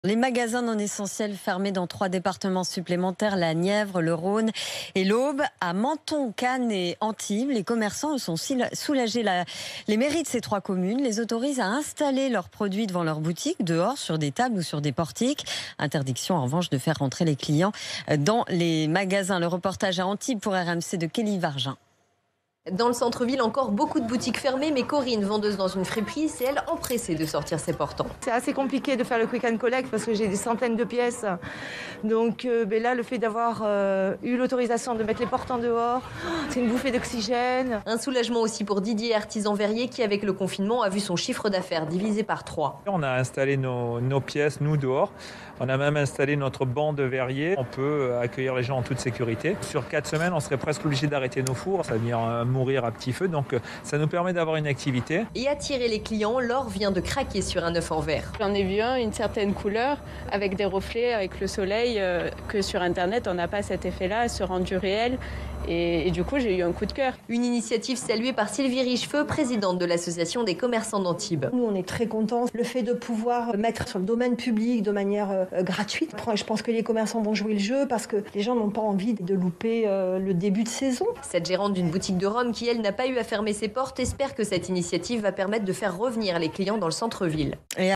Les magasins non essentiels fermés dans 3 départements supplémentaires, la Nièvre, le Rhône et l'Aube. À Menton, Cannes et Antibes, les commerçants sont soulagés. Les mairies de ces 3 communes les autorisent à installer leurs produits devant leurs boutiques, dehors, sur des tables ou sur des portiques. Interdiction en revanche de faire rentrer les clients dans les magasins. Le reportage à Antibes pour RMC de Kelly Vargin. Dans le centre-ville, encore beaucoup de boutiques fermées, mais Corinne, vendeuse dans une friperie, c'est elle empressée de sortir ses portants. C'est assez compliqué de faire le quick and collect parce que j'ai des centaines de pièces. Donc là, le fait d'avoir eu l'autorisation de mettre les portants dehors, c'est une bouffée d'oxygène. Un soulagement aussi pour Didier, artisan verrier, qui avec le confinement a vu son chiffre d'affaires divisé par 3. On a installé nos pièces, nous, dehors. On a même installé notre banc de verrier. On peut accueillir les gens en toute sécurité. Sur 4 semaines, on serait presque obligé d'arrêter nos fours. Ça va venir mourir à petit feu. Donc ça nous permet d'avoir une activité. Et attirer les clients, Laure vient de craquer sur un œuf en verre. J'en ai vu un, une certaine couleur, avec des reflets, avec le soleil, que sur Internet, on n'a pas cet effet-là, ce rendu réel. Et du coup, j'ai eu un coup de cœur. Une initiative saluée par Sylvie Richefeu, présidente de l'association des commerçants d'Antibes. Nous, on est très contents. Le fait de pouvoir mettre sur le domaine public de manière gratuite, je pense que les commerçants vont jouer le jeu parce que les gens n'ont pas envie de louper le début de saison. Cette gérante d'une boutique de Rome qui, elle, n'a pas eu à fermer ses portes, espère que cette initiative va permettre de faire revenir les clients dans le centre-ville.